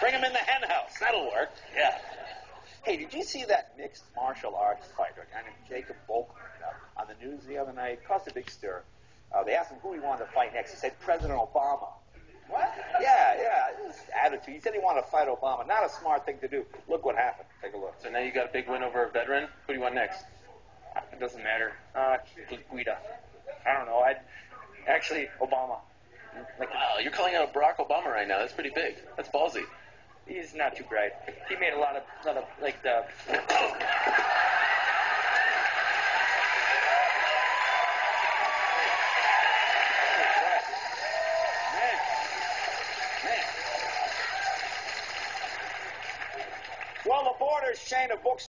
Bring him in the hen house. That'll work. Yeah. Hey, did you see that mixed martial arts fighter, a guy named Jacob Volkman, on the news the other night? It caused a big stir. They asked him who he wanted to fight next. He said President Obama. What? Yeah. His attitude. He said he wanted to fight Obama. Not a smart thing to do. Look what happened. Take a look. So now you got a big win over a veteran. Who do you want next? It doesn't matter. Guida. I don't know. Actually, Obama. Wow, you're calling out Barack Obama right now. That's pretty big. That's ballsy. He's not too bright. He made a lot of like the. Well, the Borders chain of books